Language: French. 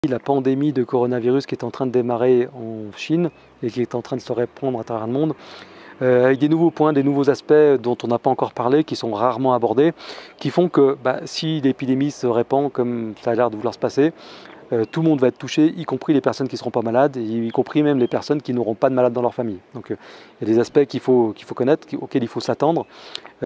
La pandémie de coronavirus qui est en train de démarrer en Chine et qui est en train de se répandre à travers le monde, avec des nouveaux points, des nouveaux aspects dont on n'a pas encore parlé, qui sont rarement abordés, qui font que si l'épidémie se répand comme ça a l'air de vouloir se passer, tout le monde va être touché, y compris les personnes qui ne seront pas malades, y compris même les personnes qui n'auront pas de malades dans leur famille. Donc il y a des aspects qu'il faut connaître, auxquels il faut s'attendre.